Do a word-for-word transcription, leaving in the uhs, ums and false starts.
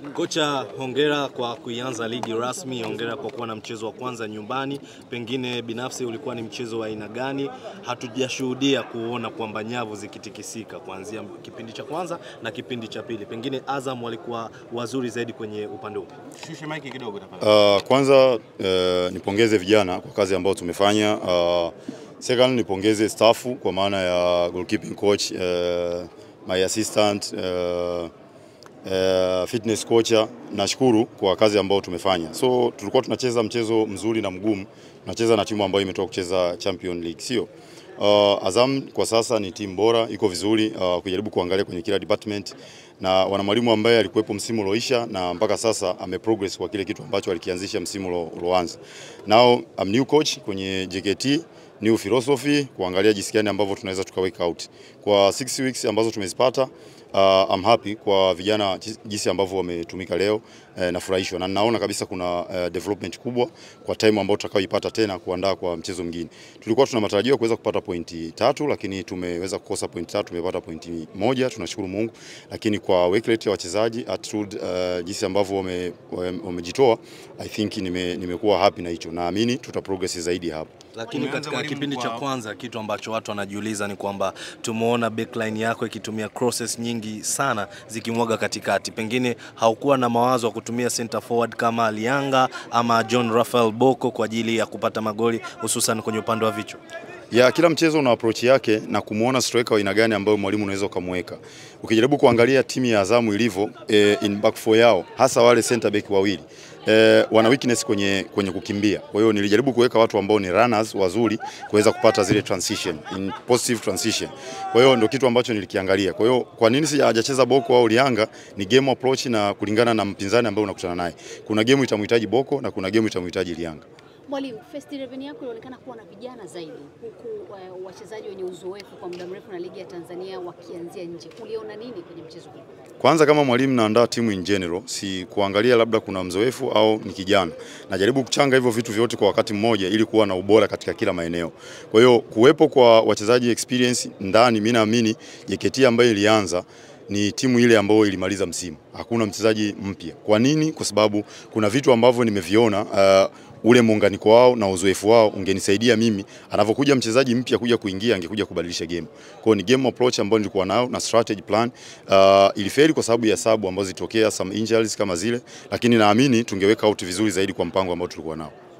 Kocha, hongera kwa kuianza ligi rasmi, hongera kwa kuwa na mchezo wa kwanza nyumbani. Pengine binafsi ulikuwa ni mchezo wa aina gani? Hatujashuhudia kuona kwamba nyavu zikitikisika kuanzia kipindi cha kwanza na kipindi cha pili. Pengine Azam walikuwa wazuri zaidi kwenye upande upi? Shushe mic kidogo tafadhali. Uh, kwanza uh, nipongeze vijana kwa kazi ambayo tumefanya. Uh, second nipongeze staffu kwa maana ya goalkeeping coach, uh, my assistant, uh, Uh, fitness coach. Nashukuru kwa kazi ambayo tumefanya. So tulikuwa tunacheza mchezo mzuri na mgumu. Tunacheza na timu ambayo imetoka kucheza Champion League, sio? Uh, Azam kwa sasa ni timu bora, iko vizuri, uh, kujaribu kuangalia kwenye kila department, na wana mwalimu ambaye alikuwepo msimu uloisha na mpaka sasa ameprogress kwa kile kitu ambacho alikianzisha msimu uloanza. Now I'm new coach kwenye J K T, new philosophy, kuangalia jinsi gani ambavyo tunaweza tukaweka out. Kwa six weeks ambazo tumezipata, uh, I'm happy kwa vijana jinsi ambavyo wametumika leo, eh, nafurahishwa na naona kabisa kuna uh, development kubwa kwa time ambayo tutakayoipata tena kuandaa kwa mchezo mwingine. Tulikuwa tuna matarajio kuweza kupata pointi tatu, lakini tumeweza kukosa pointi tatu, tumepata pointi moja, tunashukuru Mungu. Lakini kwa work rate ya wachezaji attitude, uh, jinsi ambavyo wamejitoa, wame I think nime nimekuwa happy na hicho. Naamini tuta progress zaidi hapo. Lakini katika kipindi cha kwanza kitu ambacho watu wanajiuliza ni kwamba tumeona backline yako ikitumia crosses nyingi sana zikimwaga katikati. Pengine haukuwa na mawazo ya kutumia center forward kama Alianga ama John Raphael Boko kwa ajili ya kupata magoli hususan kwenye upande wa vichwa? Ya kila mchezo una approach yake na kumuona striker aina gani ambayo mwalimu unaweza kumweka. Ukijaribu kuangalia timu ya Azamu ilivyo, eh, in back four yao, hasa wale center back wawili, eh, wana weakness kwenye kwenye kukimbia. Kwa hiyo nilijaribu kuweka watu ambao ni runners wazuri kuweza kupata zile transition, in positive transition. Kwa hiyo ndio kitu ambacho nilikiangalia. Kwa hiyo kwa nini sijacheza Boko au Lianga ni game approach na kulingana na mpinzani ambaye unakutana naye. Kuna game itamhitaji Boko na kuna game itamhitaji Lianga. Mwalimu, first eleven yako inaonekana kuwa na vijana zaidi, huku uh, wachezaji wenye uzoefu kwa muda mrefu na ligi ya Tanzania wakianzia nje. Uliona nini kwenye mchezo huu? Kwanza kama mwalimu naandaa timu in general, si kuangalia labda kuna mzoefu au ni kijana. Najaribu kuchanga hivyo vitu vyote kwa wakati mmoja ili kuwa na ubora katika kila maeneo. Kwa hiyo kuwepo kwa wachezaji experience ndani, mimi naamini J K T ambayo ilianza ni timu ile ambayo ilimaliza msimu. Hakuna mchezaji mpya. Kwa nini? Kwa sababu kuna vitu ambavyo nimeviona, uh, ule muunganiko wao na uzoefu wao ungenisaidia mimi anapokuja mchezaji mpya kuja kuingia angekuja kubadilisha game. Kwa hiyo ni game approach ambayo nilikuwa nayo na strategy plan. Uh, ilifeli kwa sababu ya sababu ambazo zilitokea, some injuries kama zile, lakini naamini tungeweka out vizuri zaidi kwa mpango ambao tulikuwa nao.